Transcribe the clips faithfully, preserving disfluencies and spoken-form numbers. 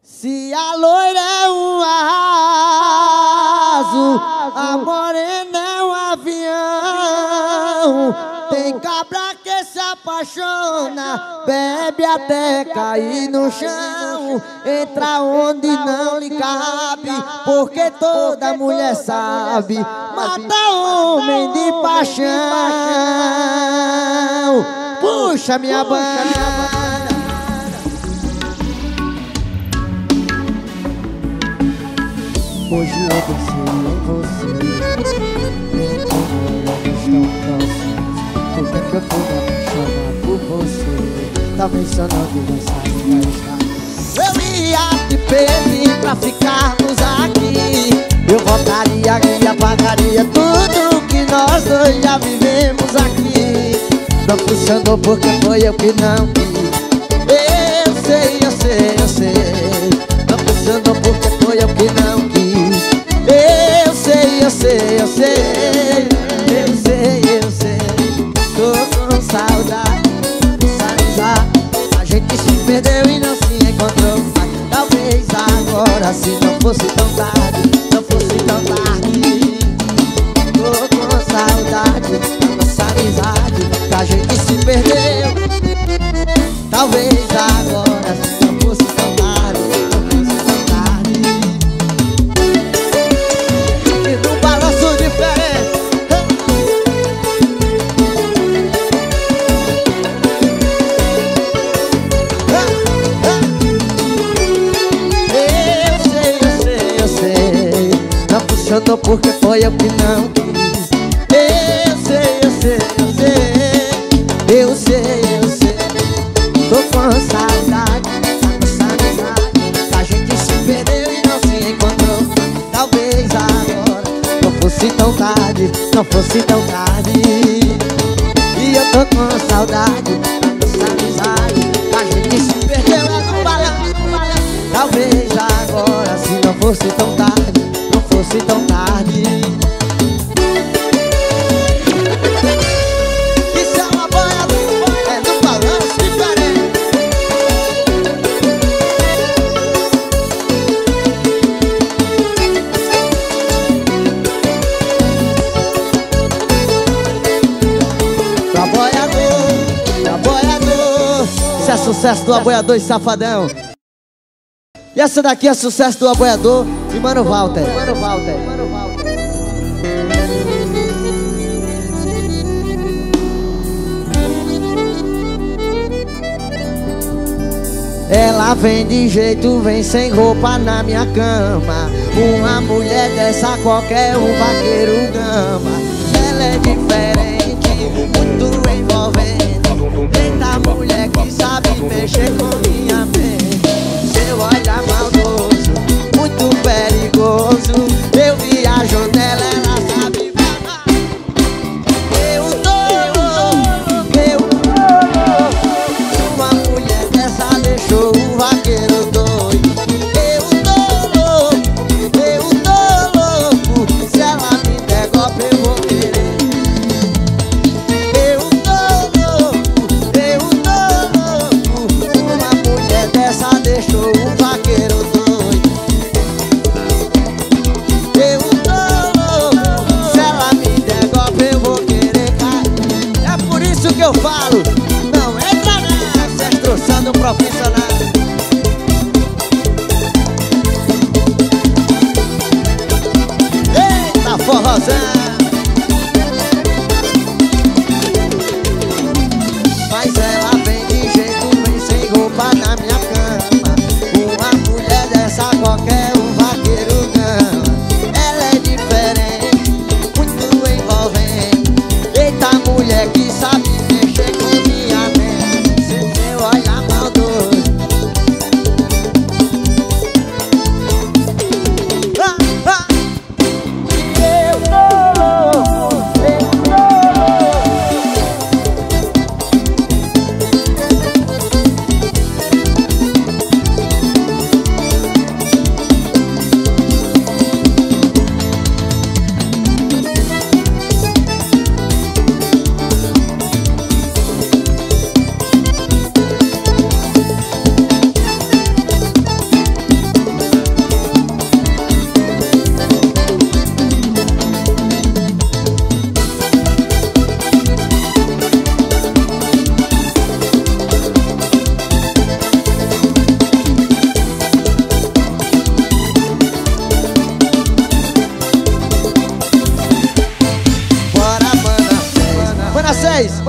Se a loira é um arraso, a morena é um avião. Tem cabra que se apaixona, bebe até cair no chão. Entra onde não lhe cabe, porque toda mulher sabe. Mata homem de paixão. Puxa minha banda. Hoje eu pensei em você, nem como olhos tão próximos. O tempo eu fui me apaixonar por você, talvez só não tivesse ainda estar. Eu ia te pedir pra ficarmos aqui, eu voltaria e apagaria tudo que nós dois já vivemos aqui. Não funcionou porque foi eu que não quis. Eu sei, eu sei, eu sei. Não funcionou porque foi eu que não quis. Eu sei, eu sei, eu sei. Eu sei, eu sei. Tô com saudade, saudade. A gente se perdeu e não se encontrou. Mas talvez agora, se não fosse tão tarde, não fosse tão tarde. Tô com saudade, nossa amizade, que a gente se perdeu. Talvez agora, se não fosse tão tarde, não fosse tão tarde. E no balanço diferente. Eu sei, eu sei, eu sei. Não funcionou porque foi eu que não quis. Eu sei, eu sei, eu sei. Eu sei, eu sei. Tô com saudade, nossa amizade, que a gente se perdeu e não se encontrou. Talvez agora não fosse tão tarde, não fosse tão tarde. E eu tô com saudade, nossa amizade, que a gente se perdeu é no balanço. Talvez agora, se não fosse tão tarde, não fosse tão tarde. Esse é sucesso do Aboiador e Safadão. E essa daqui é sucesso do Aboiador e Mano Walter. Mano Walter. Mano Walter. Ela vem de jeito, vem sem roupa na minha cama. Uma mulher dessa qualquer um vaqueiro gama. Ela é diferente, muito envolvente. Eita mulher que sabe mexer com minha mente. Seu olhar maldoso, muito perigoso. Eu viajo nela, ela sabe falar. Eu tô louco, eu tô louco. Uma mulher dessa deixou o vaqueiro doido. Eu tô louco, eu tô louco. Se ela me der golpe eu vou querer. Eu tô louco, eu tô louco. Uma mulher dessa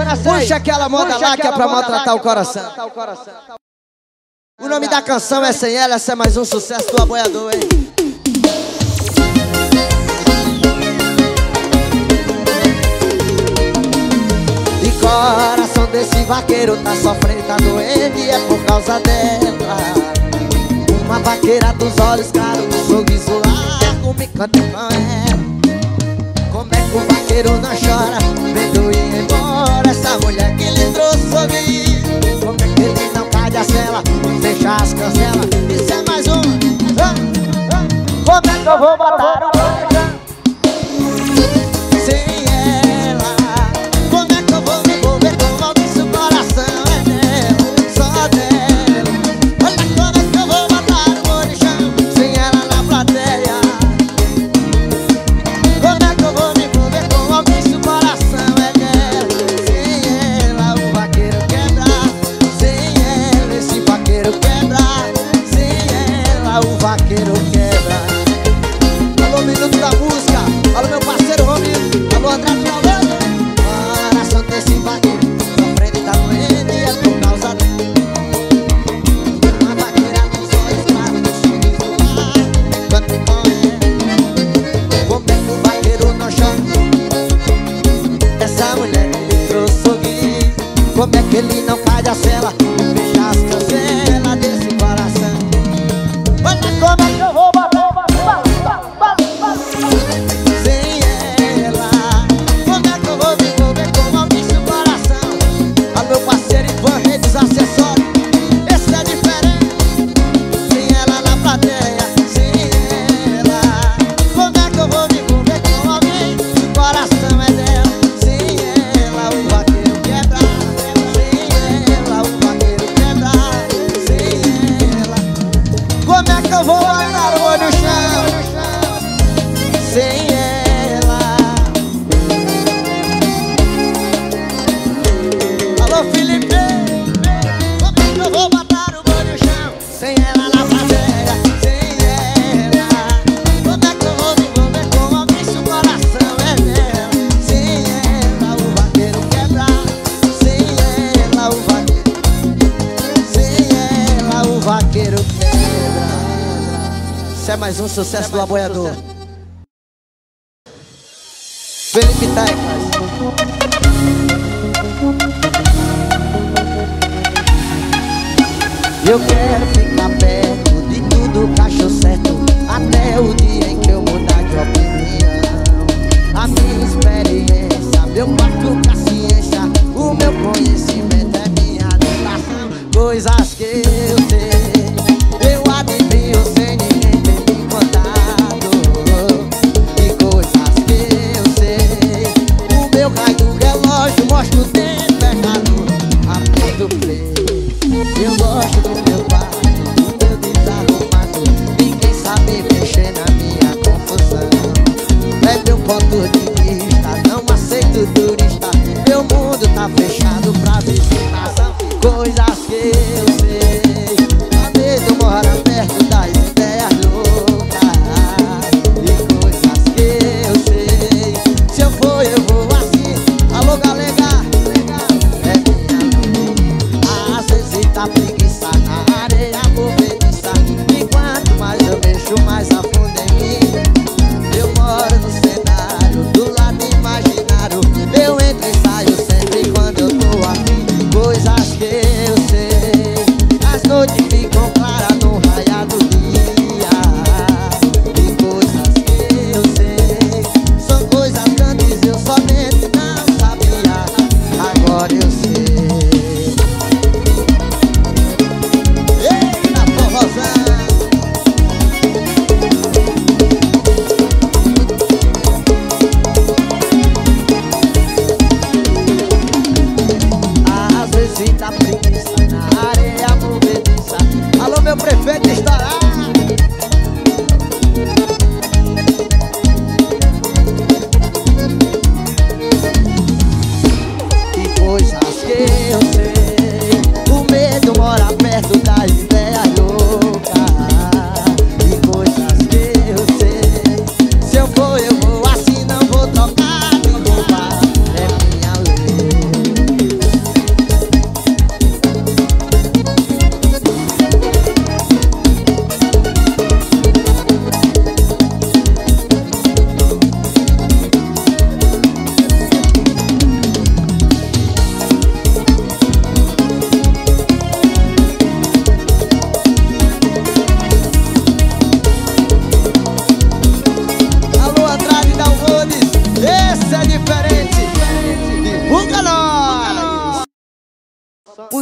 Puxa aquela moda lá que é pra maltratar o coração. O nome da canção é Sem Ela, essa é mais um sucesso do Aboiador, hein? E coração desse vaqueiro tá sofrendo, tá doendo e é por causa dela. Uma vaqueira dos olhos claros, do sorriso largo, me canta com ela. Como é que o vaqueiro não chora vendo ir embora essa mulher que lhe trouxe sorriso? Como é que ele não cai da cela, fecha as cancelas? Isso é mais um. Como é que eu vou botar o coração sem ela? Como é que eu vou me envolver com alguém se o coração é dela, só dela? Olha como é que eu vou botar o coração sem ela na plateia. Como é que eu vou me envolver com alguém se o coração é dela? Sem ela o vaqueiro quebrar, sem ela esse vaqueiro quebrar, sem ela o vaqueiro quebrar. Alô, Minuto da Música, alô meu parceiro Romildo, alô André Flamengo. Coração desse vaqueiro sofrendo e tá doendo e é por causa dela. Uma vaqueira dos olhos claros, do sorriso largo, cante com ela. Como é que o vaqueiro não chora essa mulher que lhe trouxe sorriso? Como é que ele não cai da cela e fecha as cancelas desse coração? Olha como é que eu vou botar sem ela. Como é que eu vou me envolver com alguém se o coração? A meu parceiro Ivan Redes Acessórios, esse é diferente. Sem ela na plateia, sem ela. Como é que eu vou me envolver com alguém se o coração é dela? Sem ela o vaqueiro quebrar, sem ela o vaqueiro quebrar, sem ela. Como é que eu vou botar o olho no chão sem ela? Alô Felipe, como é que eu vou botar o olho no chão sem ela na plateia? Sem ela. Como é que eu vou me envolver com alguém se o coração é dela? Sem ela o vaqueiro quebrar, sem ela o vaqueiro, sem ela o vaqueiro quebra. Isso é mais um sucesso do Aboiador. Felipe Teclas. Eu quero ficar perto de tudo que achou certo, até o dia em que eu mudar de opinião. A minha experiência, meu quarto com a ciência, o meu conhecimento é minha adoração. Coisas que eu sei, eu adivinho sem ninguém ter me contado. E coisas que eu sei, o meu raio do relógio mostra o tempo errado. Aperto o play, eu gosto do meu quarto,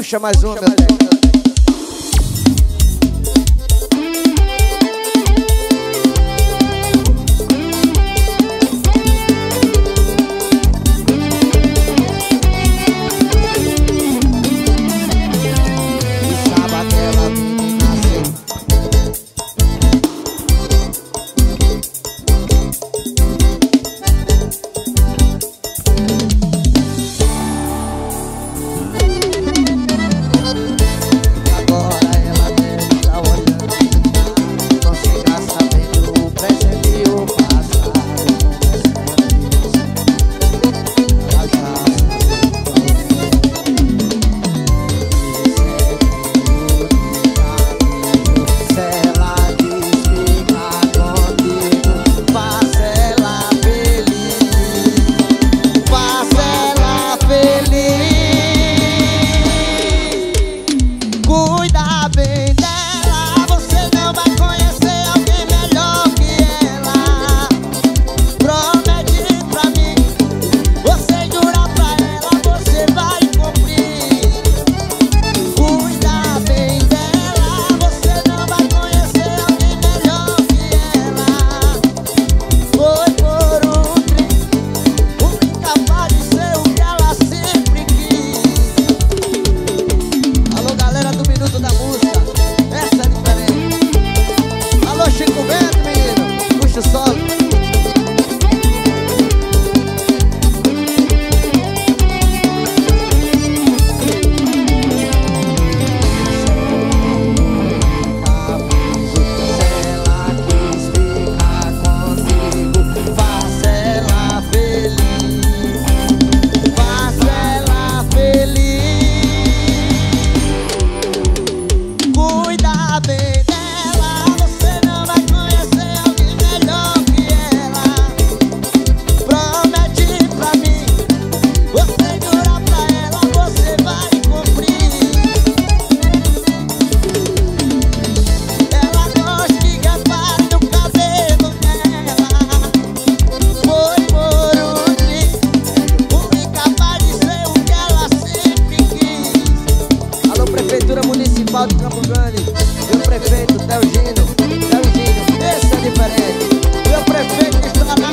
Puxa mais uma, meu Deus. Municipal de Campo Grande, meu prefeito, Teogino, Teogino, esse é diferente, meu prefeito que está lá.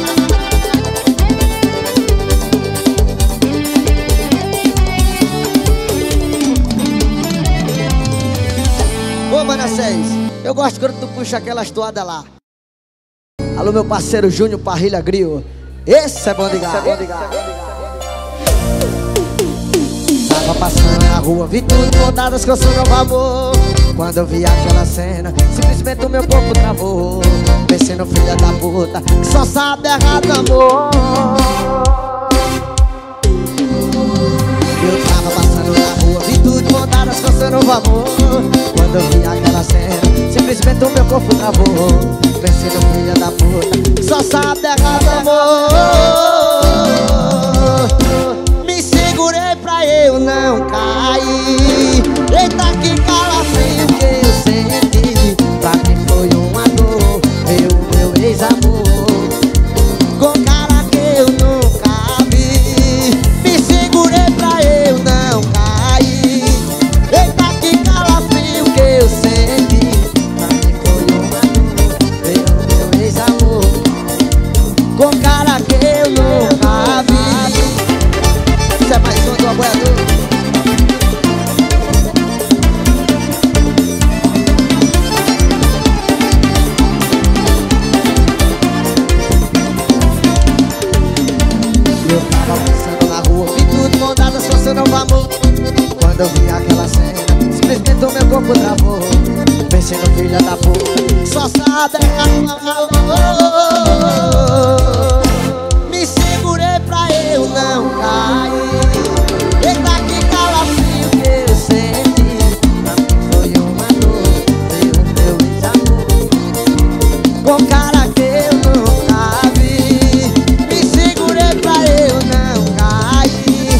Ô, Manassés, eu gosto quando tu puxa aquelas toadas lá. Alô, meu parceiro Júnior Parrilha Grill, esse é bom de gato. Tava passando na rua, vi tudo contadas que eu sou meu amor. Quando eu vi aquela cena, simplesmente o meu corpo travou. Pensei no filho da puta, que só sabe errado amor. Eu tava passando na rua, vi tudo contadas que eu sou meu amor. Quando eu vi aquela cena, simplesmente o meu corpo travou. Pensei no filho da puta, que só sabe errado amor. Segurei pra eu não cair. Eita, que calafrio que eu senti. Pra mim foi uma dor, meu, meu ex-amor, com cara que eu nunca vi. Me segurei pra eu não cair. Eita, que calafrio que eu senti. Pra mim foi uma dor, meu, meu ex-amor, com cara que eu nunca vi. Isso é mais um do apoiador. Eu tava passando na rua, vi tudo montado, só seu novo amor. Quando eu vi aquela cena, simplesmente o meu corpo travou. Pensei no filho da puta, só sabe errar. Me segurei pra eu não cair. Eita, que calafrio que eu senti. Pra mim foi uma dor, meu, meu ex-amor, com cara que eu nunca vi. Me segurei pra eu não cair.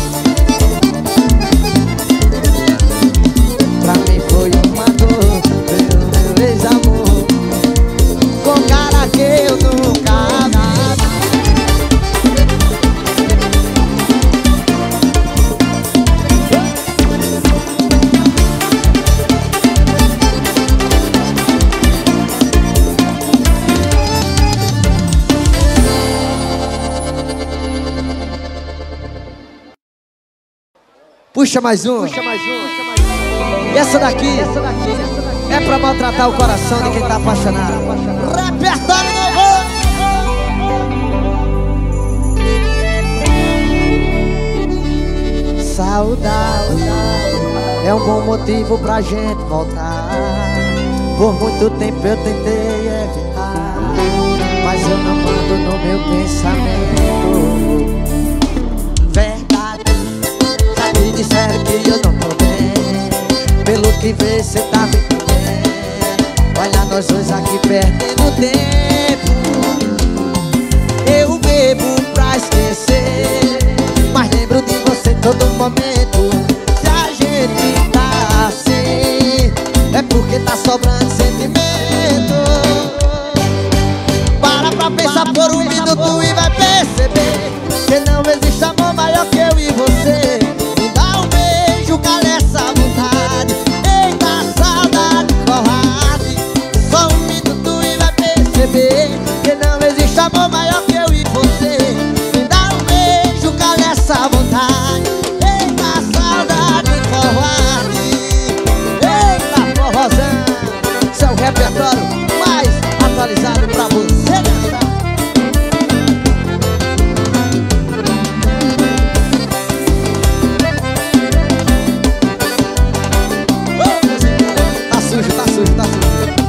Pra mim foi uma dor, meu, meu ex-amor, com cara que eu nunca vi. Puxa mais um. Puxa mais um. E essa daqui, essa daqui é pra maltratar o coração de quem tá apaixonado. Repertório novo. Saudade é um bom motivo pra gente voltar. Por muito tempo eu tentei evitar, mas eu não mando no meu pensamento. Verdade, já me disseram que eu não tô bem. Pelo que vê, cê tá me entendendo. Olha nós dois aqui perdendo tempo. Eu bebo pra esquecer, mas lembro de você todo momento. Se a gente tá assim, é porque tá sobrando sentimento. Para pra pensar por um minuto e vai perceber que não existe amor maior que eu e você. Me dá um beijo, cala essa vontade. Eita, saudade covarde. Só um minuto e vai perceber que não existe amor maior que eu e você. Me dá um beijo, cala essa vontade. Eita, saudade covarde. Eita, forrozão, seu repertório mais atualizado pra você dançar. Tá sujo, tá sujo, tá sujo.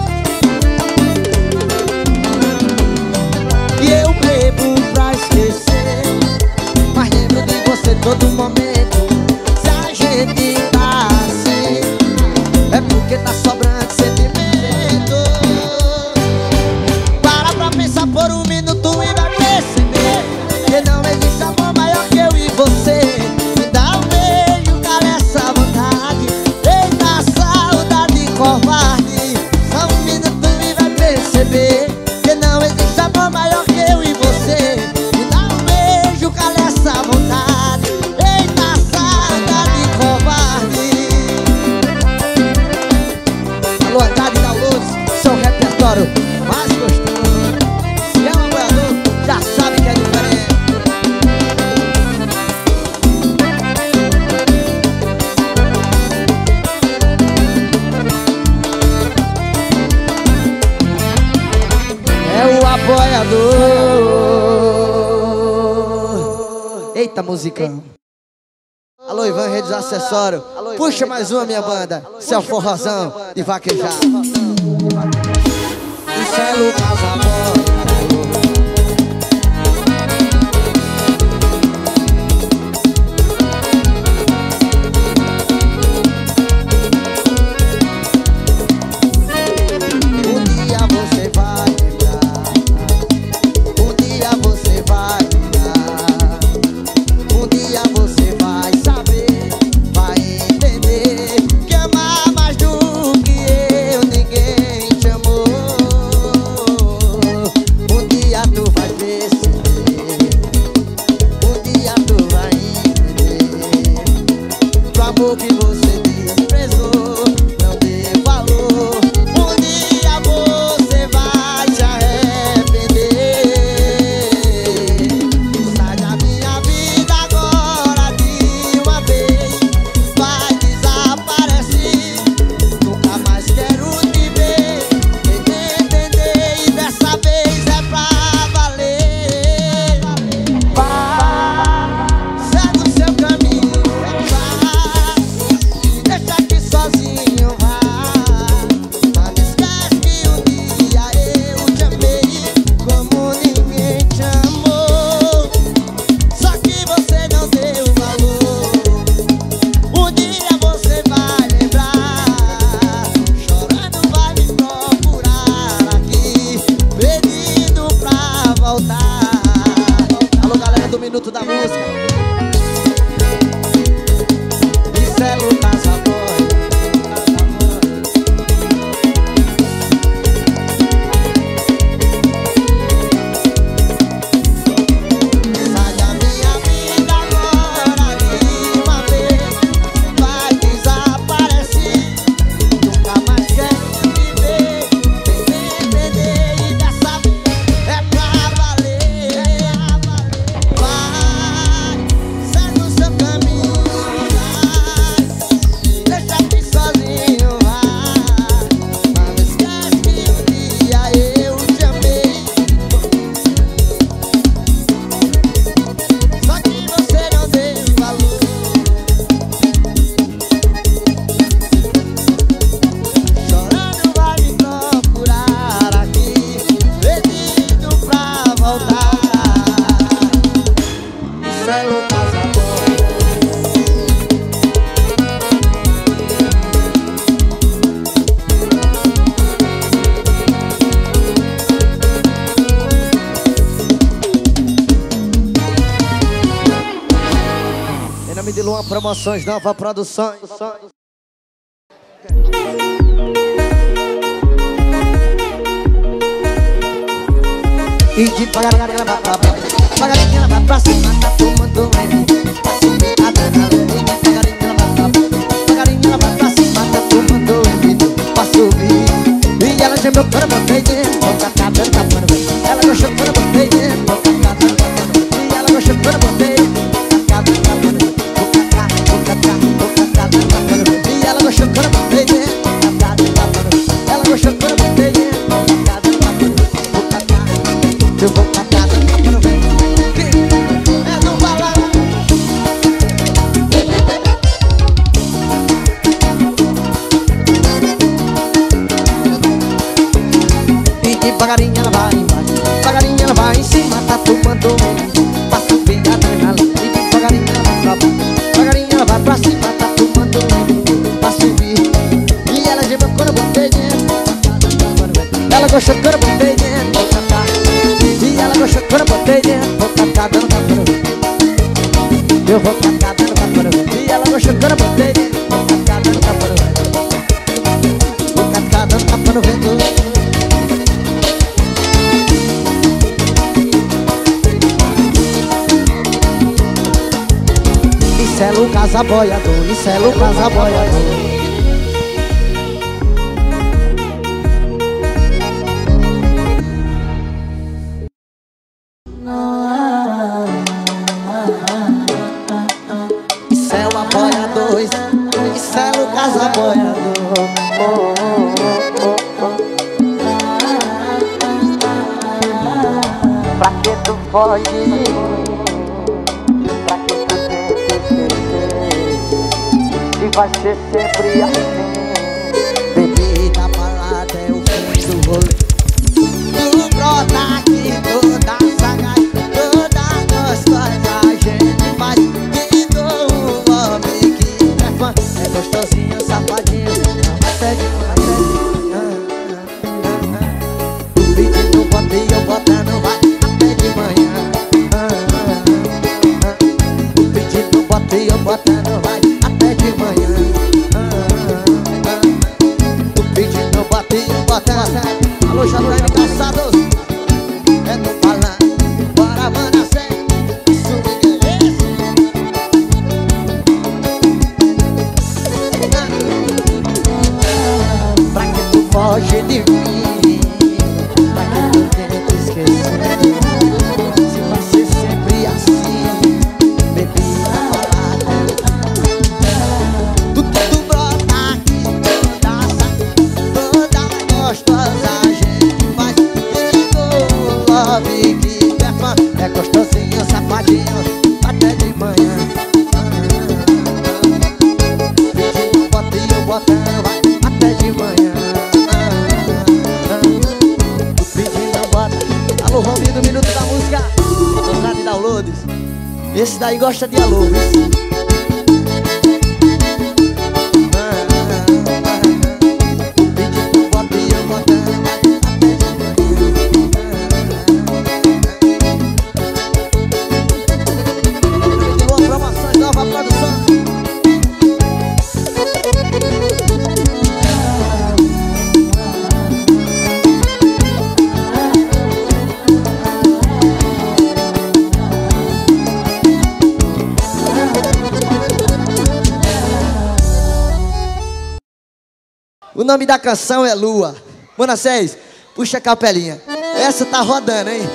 E eu bebo pra esquecer, mas lembro de você todo momento. Se a gente tá assim, é porque tá sobrando sentimento. Para pra pensar por um minuto e vai perceber que não existe amor maior que eu e você. Me dá um beijo, cala essa vontade. Eita, saudade covarde. Só um minuto e vai perceber que não existe amor maior que eu e você. Me dá um beijo, cala essa vontade. Eita, saudade covarde. Alô, Haddad da Luz, seu repertório mais gostoso. Se é um apoiador, já sabe que é diferente. É o apoiador. Eita, musicão. Alô, Ivan, redes acessórios. Puxa mais uma, minha banda. Seu forrozão de vaquejar. Isso é Lucas Amor. Um dia você vai lembrar, um dia você vai lembrar, um dia você vai saber, vai entender que amar mais do que eu ninguém te amou. Luan Promoções, Nova Produções. E de devagarinho ela vai pra baixo, devagarinho ela vai pra cima, tá tomando M. Tá subindo a adrenalina. E devagarinho ela vai pra baixo, devagarinho ela vai pra cima, tá tomando M. Pra subir. E ela gemeu quando eu botei dentro, boca tá dando tapando. Ela gostou quando eu botei dentro, boca tá dando tapando. E ela gostou quando eu botei dentro, boca tá dando tapando. Boca tá, boca tá, boca tá dando tapando. E ela gostou quando eu botei dentro, boca tá dando tapando. Ela gostou quando eu botei dentro, boca tá dando tapando. Boca tá, eu vou catar dando tapando. É no balão. E devagarinho ela vai embaixo, devagarinho ela vai em cima, tá tomando um. Pra subir a adrenalina. E devagarinho ela vai pra baixo, devagarinho ela vai pra cima, tá tomando um. Pra subir. E ela gemeu quando eu botei dentro. Ela gostou quando eu botei dentro. Vou catar. E ela gostou quando eu botei dentro. Vou catar dando tapando. Eu vou catar dando tapando. E ela gostou quando eu botei dentro. Vou catar dando tapando. Vou catar dando tapando vento. Isso é Lucas Aboiador, isso é Lucas Aboiador. Isso é o Aboiador, isso é Lucas Aboiador. Oh, oh, oh, oh. Pra que tu foge? Pra que tu tenta esquecer? Se vai ser sempre assim. Bebida, balada é o fim do rolê. Tu brota aqui toda sagaz, toda gostosa, a gente faz. E dou um homem que é fã. É gostosinho, safadinho, até de manhã. O beat no bote e eu botando vai até de manhã. O beat no bote e eu botando vai até de manhã. O beat no bote e eu botando. Alô, Jadrone Calçados. É no balão, bora manda cem. Isso me interessa. Pra que tu foge de mim? Pra que tu tenta esquecer? Se vai ser sempre assim. Bebida, balada, tu tudo brota aqui, toda saca, toda gostosa, a gente faz. E love que é fã. É gostosinho, safadinho, até de manhã. Pedindo, bota e eu botando, vai até de manhã. O pedindo, bota. Alô, Rominho do Minuto da Música, Conrado e Downloads. Esse daí gosta de alô, viu? Pedindo, bota e eu botando, vai até de manhã. Luan Promoções, Nova Produção. O nome da canção é Lua. Manassés, puxa a capelinha. Essa tá rodando, hein?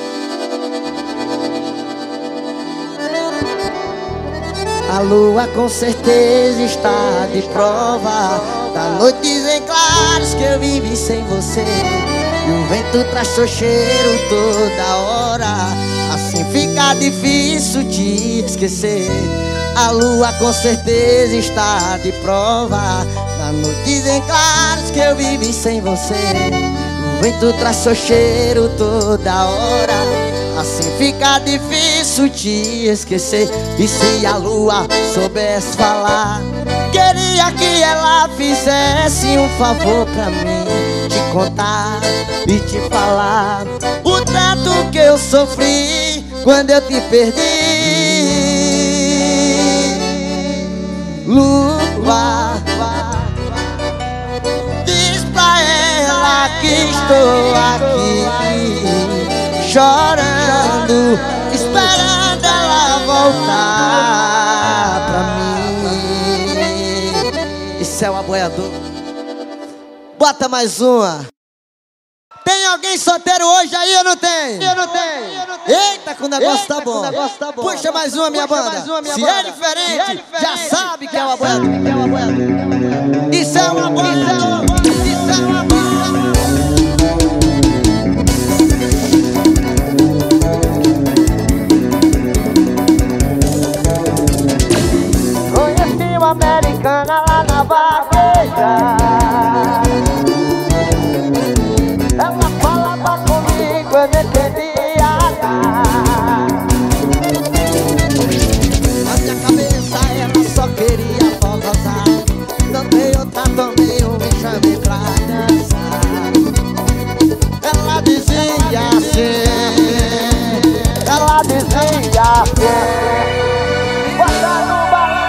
A lua com certeza está de prova da noites em claros que eu vivi sem você. E o vento traz seu cheiro toda hora, assim fica difícil te esquecer. A lua com certeza está de prova da noites em claros que eu vivi sem você. O vento traz seu cheiro toda hora, assim fica difícil te esquecer. E se a lua soubesse falar, queria que ela fizesse um favor pra mim, te contar e te falar o tanto que eu sofri quando eu te perdi. lua. Diz pra ela que estou aqui, chorando, esperando ela voltar pra mim. Isso é o aboiador. Bota mais uma. Tem alguém solteiro hoje aí ou não tem? Eu não tenho. Eita, que o negócio tá bom. Puxa mais uma, minha banda. Se é diferente, já sabe que é o aboiador. Isso é um aboiador. Isso é um aboiador. Conheci uma americana lá na vaqueira. Ela falava comigo, eu não entendia nada. Na minha cabeça ela só queria forrosar. Também eu tá, também eu me chamei pra dançar. Ela dizia assim, ela dizia assim: bota no balão.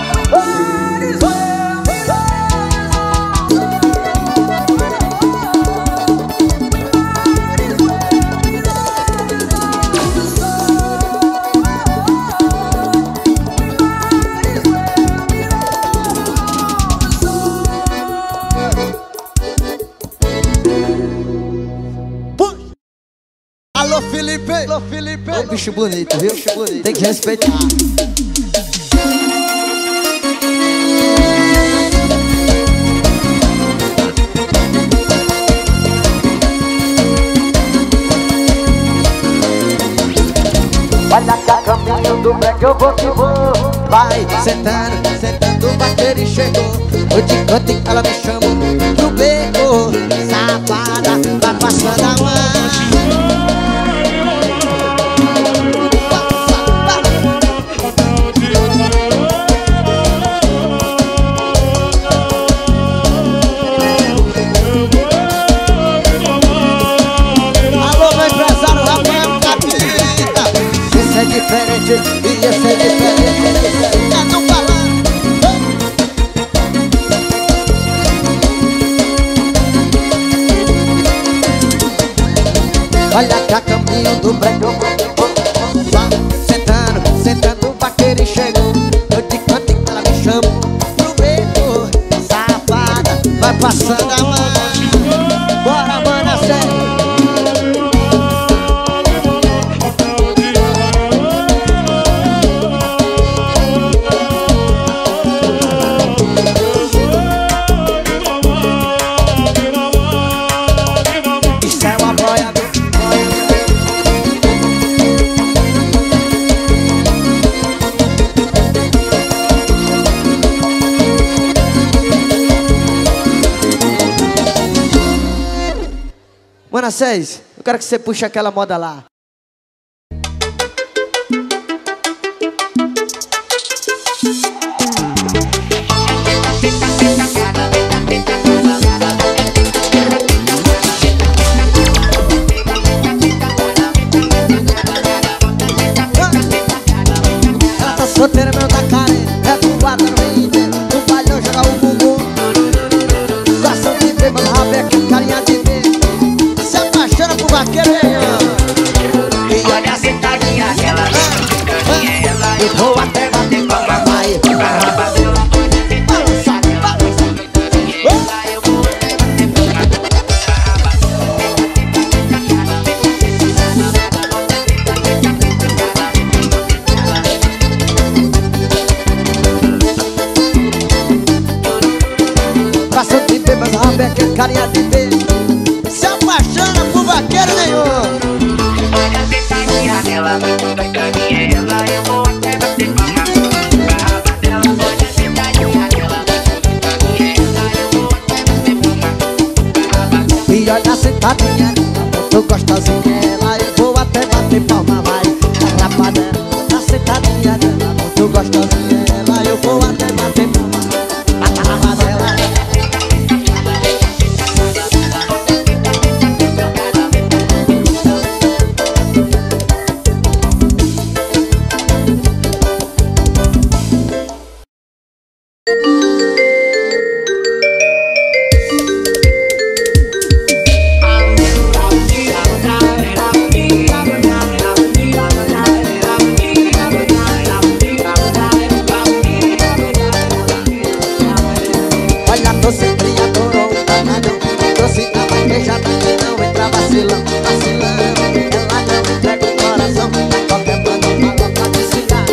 Alô, Felipe! Alô, Felipe! Ô, bicho bonito, viu? Bicho bonito. Tem que respeitar. Olha cá, caminho do break, eu vou que vou. Vai sentando, sentando, o vaqueiro e chegou. Eu te canto e ela me chama pro beco. Safada, vai passando a mão. Diferente, ia ser diferente, é no balão. Olha cá, caminho do break, sentando, sentando, o vaqueiro e chegou. Eu te canto e ela me chama pro beco. Safada, vai passando a mão. Bora, mana, sério. Manassés, eu quero que você puxe aquela moda lá. Ela tá solteira, meu da cara, é do quadro no inteiro. No baile eu jogar o bumbum. Gosta de ver, mas rabeca, carinha de ver. Vaqueiro, e olha a sentadinha dela, eu vou até bater palma, vai. Passou de ver, mas a rabeca é carinha de ver. Se apaixona por vaqueiro nenhum. Olha a sentadinha dela, carinha ela, eu vou até bater palma. Garrafa dela, olha a sentadinha dela, carinha ela, eu vou até bater palma. E olha a sentadinha dela, tô gostosinha ela, eu vou até bater palma, vai. Garrafa dela, a sentadinha dela, tô gostosinha ela, eu vou até bater palma. A garrafa dela. vacilão, vacilão. Ela não entrega o coração pra qualquer mano maloca de cidade.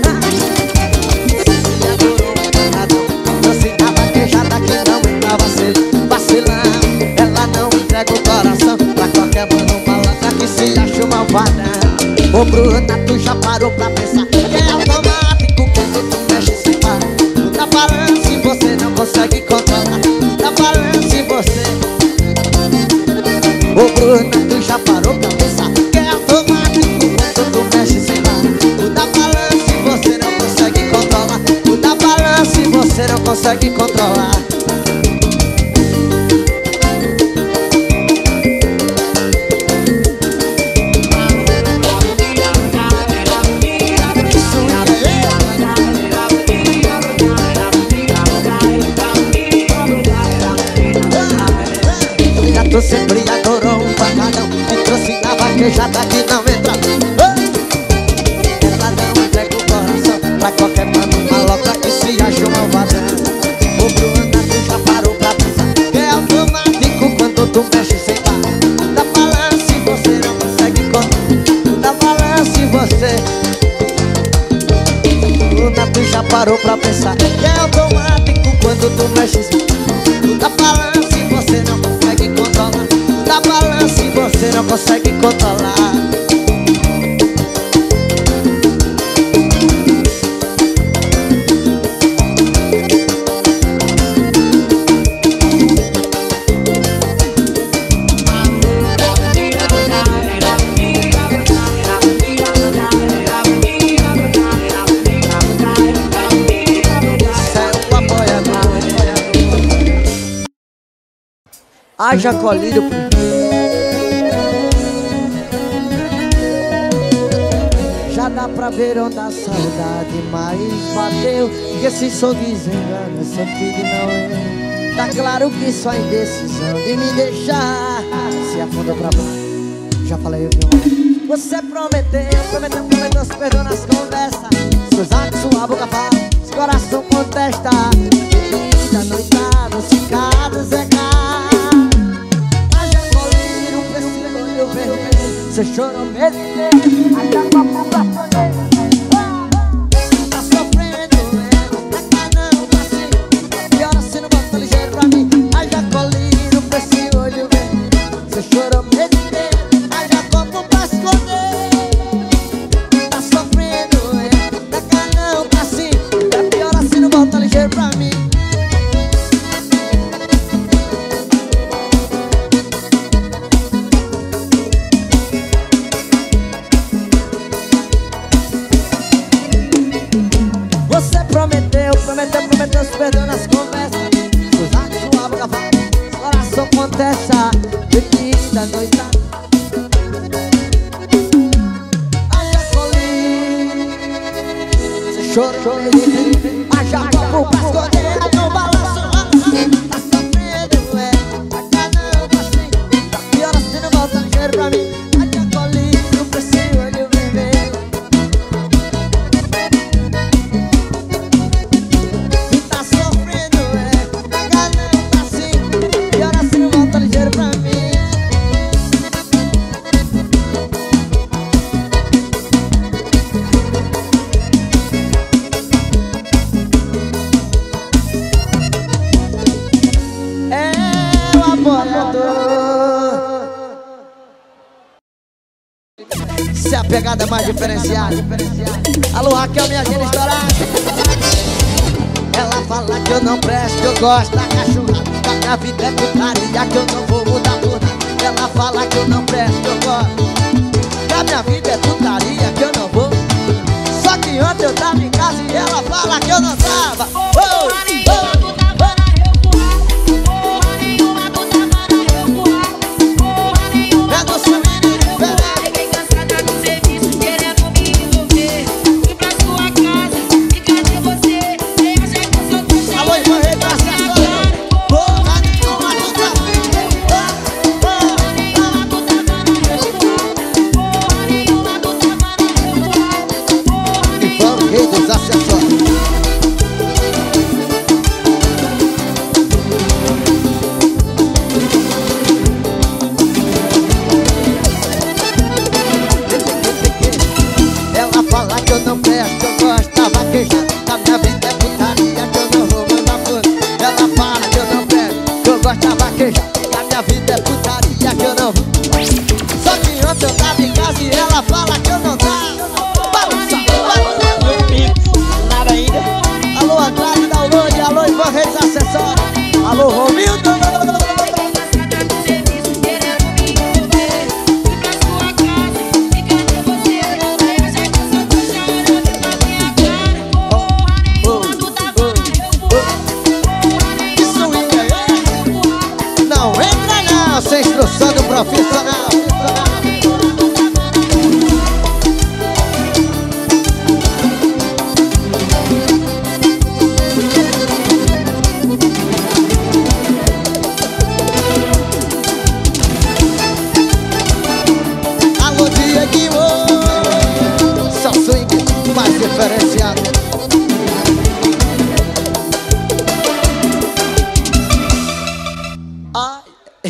Se adorou um danadão, doce na vaquejada que não entra vacilão, vacilão. Ela não entrega o coração pra qualquer mano maloca que se acha malvada. Ô Bruna, tu já parou pra pensar que é automático quando tu mexe sem par. Tu tá falando se você não consegue controlar. Tu tá falando se você. Ô Bruna, tu já parou pra pensar que é automático quando tu mexe sem par. Tu tá falando se você não consegue controlar. Tu tá falando se você não consegue controlar. Tu sempre adorou um pancadão e trouxe na vaquejada que não entra. Ela não entrega o coração pra qualquer mano maloca que se acha malvadão. Ô Bruna, tu já parou pra pensar que é automático quando tu mexe sem par. Tu tá falando se você não consegue contar. Tu tá falando se você. Bruna, tu já parou pra pensar que é automático quando tu mexe sem par. Tu tá falando se você não consegue controlar. Tu tá falando se você não consegue controlar. Haja colírio. Já dá pra ver onde a saudade mais bateu. Que esse sorriso engana, seu filho não é. Tá claro que só a indecisão de me deixar se afunda pra baixo. Já falei o que eu. Você prometeu, prometeu, prometeu, se perdoa nas conversas. Seus atos, sua boca fala, seu coração contesta. Bebida, noitada, cicada, zeca. Você chorou mesmo, até a papo pra sonhar. Tá sofrendo, é, tá canando pra cima. Pior assim não bota ligeiro pra mim. Haja colírio pra esse olho vermelho. Você chorou mesmo, haja copo pra esconder. Tá sofrendo, é, tá canando pra cima. Pior assim não bota ligeiro pra mim. Prometeu, prometeu, prometeu, se perdeu nas conversas. Seus atos, sua boca fala, coração contesta. Bebida, noitada. Haja colírio. Você chorou, haja copo pra escolher. Não balanço, tá sofrendo, é. Tá canando assim. Pior assim não volta ligeiro pra mim. Haja colírio pra esse olho vermelho. Se a pegada é mais diferenciada. Alô, Raquel, minha gente estourada. Ela fala que eu não presto, que eu gosto da cachorra. Que a minha vida é putaria, que eu não vou mudar por nada. Ela fala que eu não presto, que eu gosto. Que a minha vida é putaria, que eu não vou. Só que ontem eu tava em casa e ela fala que eu não tava. Oh, oh. diferenciado. Ai.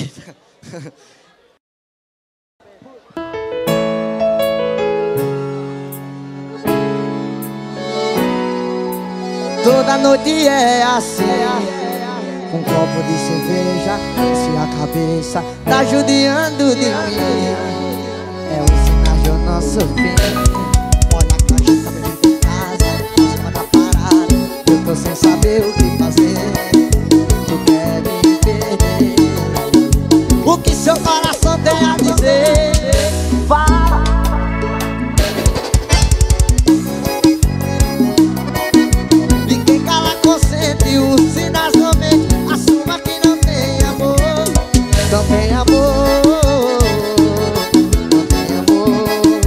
Toda noite é assim, um copo de cerveja, se a cabeça tá judiando de mim. É o sinal do nosso fim. Olha a caixa, bebida em casa, a cima da parada. Eu tô sem saber o que fazer. Tu quer me perder. O que seu coração tem a dizer? Fala. Ninguém cala, consente os sinais no meio. Assuma que não tem amor. Não tem amor. Não tem amor.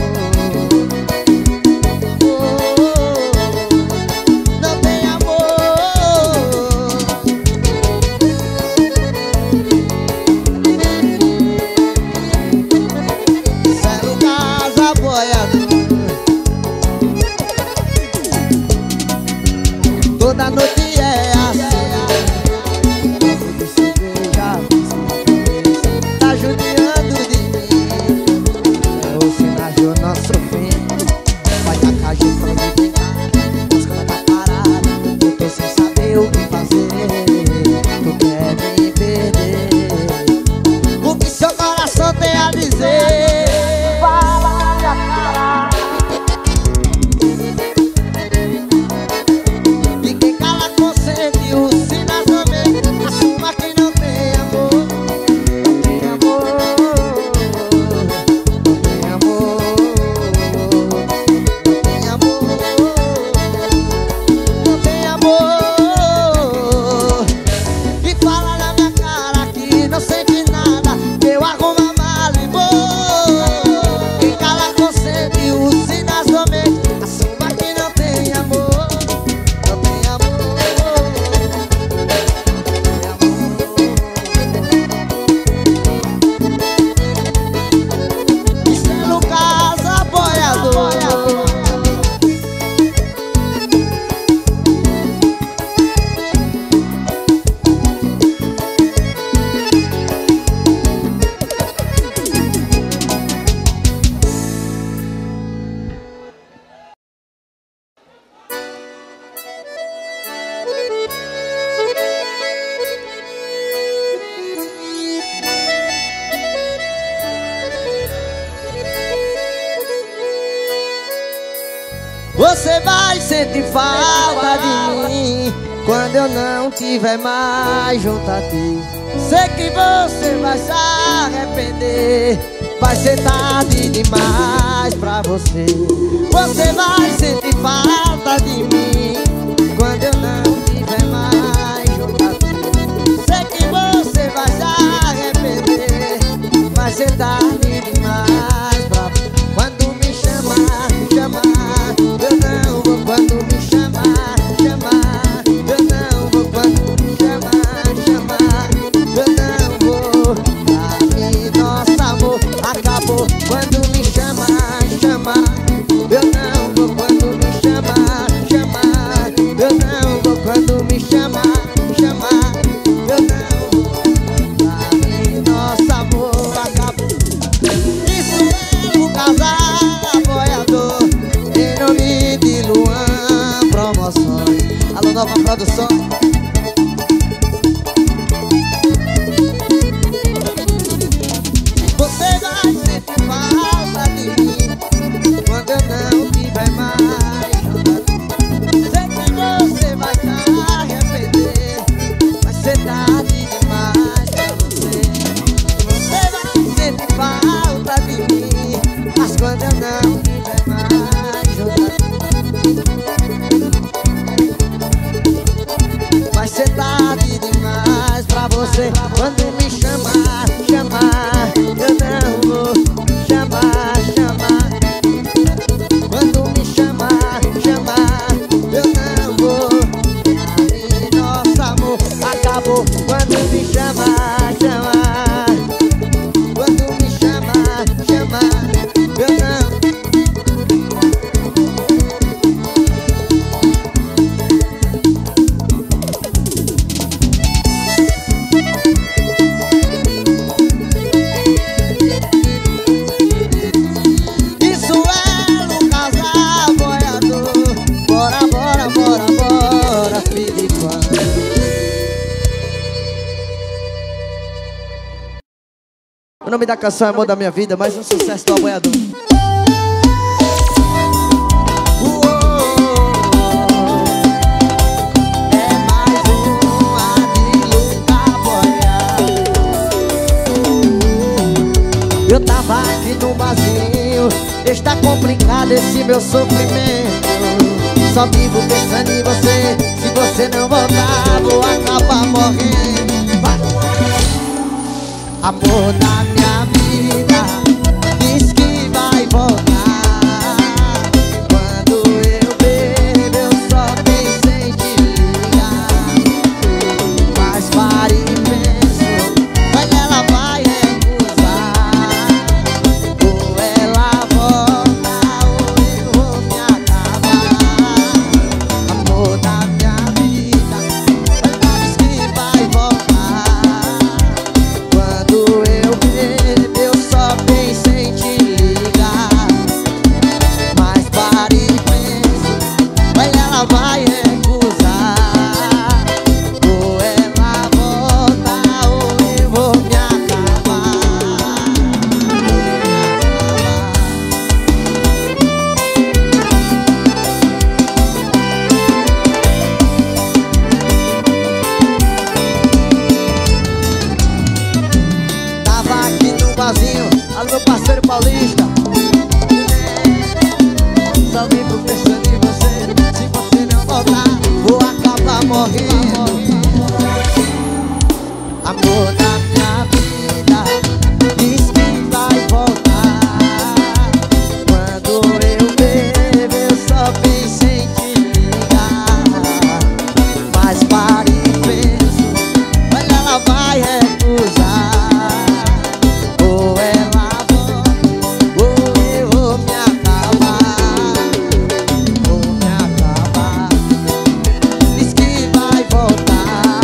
Não tem amor. Zero casa boiador. Toda noite é assim, copo de cerveja, tá judiando de mim. É o sinal do nosso fim. Vai tacar de pra mim, as coisas tá parada. Eu tô sem saber o que fazer. Tu quer me perder. O que seu coração tem a dizer? Fala na minha cara. Ninguém cala, consente os sinais também. Assuma que não tem amor. Não tem amor. Não tem amor. Não tem amor. Não tem amor. E fala na minha cara que não sente nada. Eu arrumo a mala e vou. Quem cala, consente os sinais também. Assuma que não tem amor. Não tem amor. Isso é no caso apoiador. Você vai sentir falta de mim quando eu não tiver mais junto a ti. Sei que você vai se arrepender. Vai ser tarde demais pra você. Você vai sentir falta de mim quando eu não tiver mais junto a ti. Sei que você vai se arrepender. Vai ser tarde demais pra você. Quando me chamar, me chamar, eu não vou. Quando me chamar, chamar, eu não vou. Quando me chamar, chamar, eu não vou. Aí nosso amor acabou. Quando me chamar, chamar, eu não vou. Quando me chamar, chamar, eu não vou. Quando me chamar, chamar, eu não vou. Aí nosso amor acabou. Isso é um casal apoiador em nome de Luan Promoções. Alô, Nova Produção. Você vai sentir falta de mim quando eu não tiver mais junto a ti. Sei que você vai se arrepender. Vai ser tarde demais pra você. Você vai sentir falta de mim, mas quando eu não tiver mais junto a ti. Vai ser tarde demais pra você. Quando me chamar, chamar, eu não vou. Chamar, chamar. Quando me chamar, chamar, eu não vou. Aí nosso amor acabou. Quando me chamar, chamar. Quando me chamar, chamar, eu não. nome da canção é Amor da Minha Vida, mais um sucesso do Aboiador. Eu tava aqui no barzinho, está complicado esse meu sofrimento. Só vivo pensando em você, se você não voltar vou acabar morrendo. Amor da minha vida, diz que vai voltar. Quando eu bebo eu só penso em te ligar. Mas pare e penso, mas ela vai recusar. Ou ela volta ou eu vou me acabar. Amor da minha vida, ela diz que vai voltar. Quando eu bebo eu só penso em te ligar. Mas pare e penso, mas ela vai recusar. Ou ela volta ou eu vou me acabar. Tava aqui no barzinho, alô meu parceiro paulista. Só vivo pensando em você, se você não voltar vou acabar morrendo. Amor da minha vida, diz que vai voltar. Quando eu bebo eu só penso em te ligar. Mas pare e penso, mas ela vai recusar. Ou ela volta, ou eu vou me acabar. Vou me acabar. Diz que vai voltar.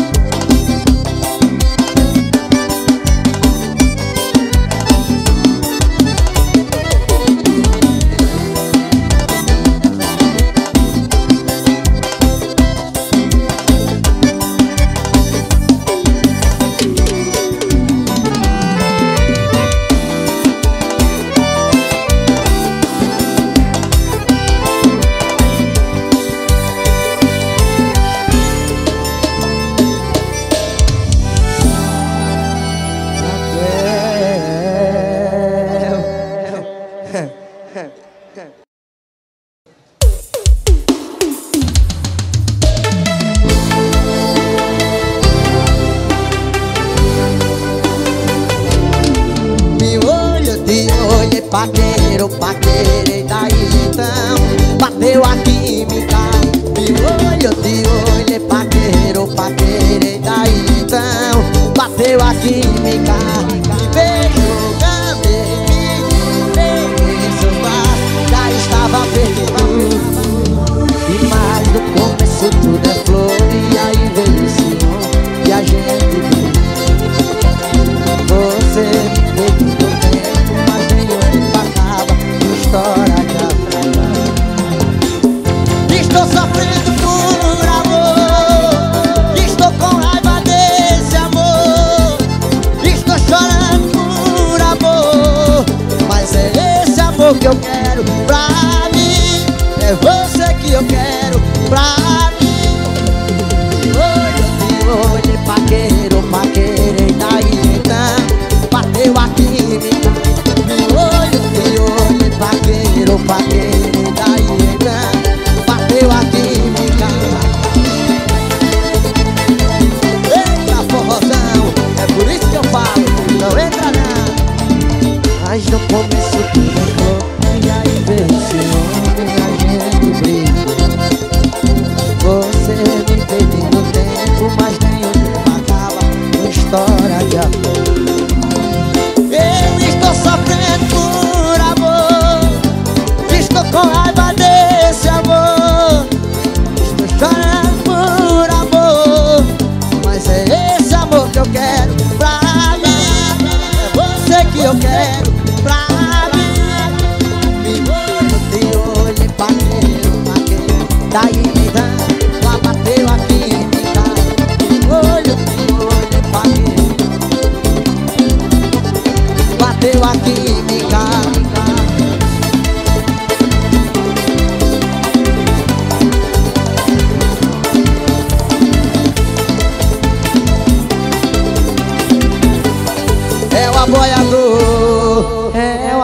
Me olho de olho, paqueiro, paqueiro, e daí então bateu a química. Me olho de olho, paqueiro, paqueiro, e daí então bateu a química. Me beijo, gamei, me beijo, mas já estava perdido. E mais no começo tudo é flor, e aí veio o senhor e a gente viu. Você me teve no tempo, mas nenhum tempo acaba. História de amor. Estou sofrendo por amor. Estou com raiva desse amor. Estou chorando por amor. Mas é esse amor que eu quero pra mim. É você que eu quero pra mim. De olho, de olho, paqueiro, paqueiro, e daí então bateu a química. De olho, de olho, paqueiro, paqueiro, e daí então bateu a química. Eita forrozão, é por isso que eu falo, não entra não. Mas no começo tudo é flor, e aí veio o senhor e a gente briga. Você me teve no tempo, mas nenhum tempo acaba. História de amor. Eu estou sofrendo por amor. Estou com raiva desse amor. Estou chorando por amor. Mas é esse amor que eu quero pra mim. É você que eu quero pra mim.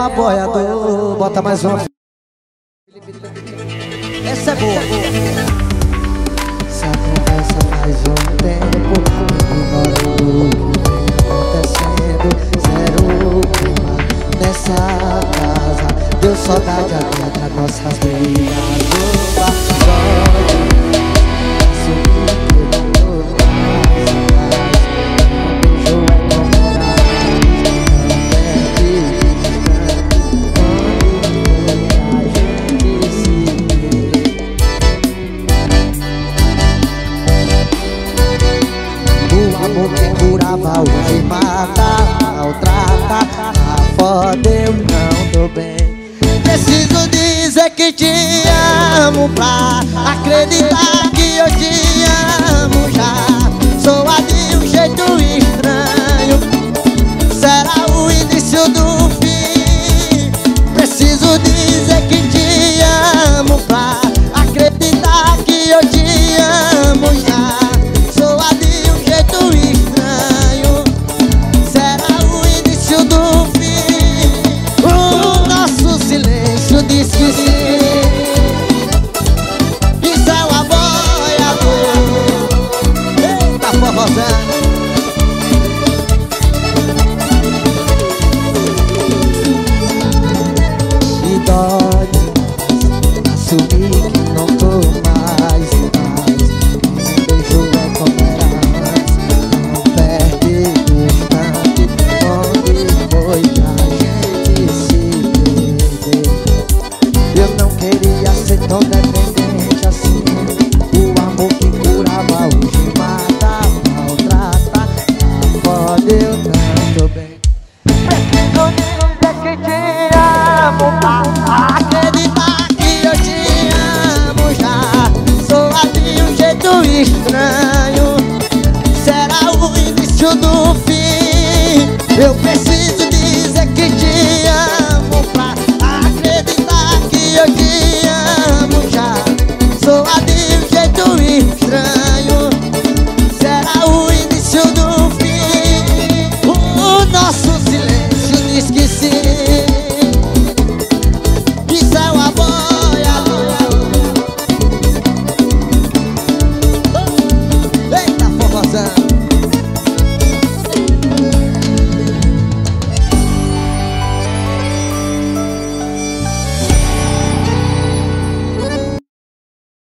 aboiador. Bota mais uma. Essa é boa. Essa conversa faz um tempo, ignorando o que vem acontecendo. Zero clima nessa casa, deu saudade até das nossas brigas. O bastante, assumi que eu não tô mais atrás. Um beijo é como era antes, não perde distante. Quando foi a gente se vê, o amor que curava hoje mata, maltrata. A foda eu não tô bem. Preciso dizer que te amo pra acreditar que eu te amo já. Soa de um jeito estranho, será o início do fim. Preciso dizer que te amo pra acreditar que eu te amo já. Soa de um jeito estranho, será o início do fim. O nosso silêncio diz que sim. Isso é uma boiador. Eita, forrozando. E dói demais assumir que não tô mais em paz. Um beijo é como era antes, não perde distante. Onde foi que a gente se perdeu? Eu não queria ser tão dependente assim. O amor que curava hoje mata, maltrata. A foda eu não tô bem. Preciso dizer que te amo pra acreditar que eu te amo já. Soa de um jeito estranho, será o início do fim. Eu preciso dizer que te amo pra acreditar que eu te amo já. Soa de um jeito estranho, será o início do fim. O nosso silêncio diz que sim. Isso é uma boiador. Eita, forrozão.